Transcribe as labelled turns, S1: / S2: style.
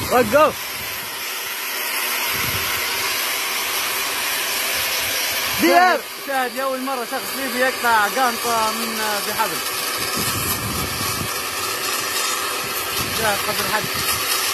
S1: وقف. دير شاهد أول مرة شخص ليبي يقطع قانطة من بحبل. شاهد قدر حد.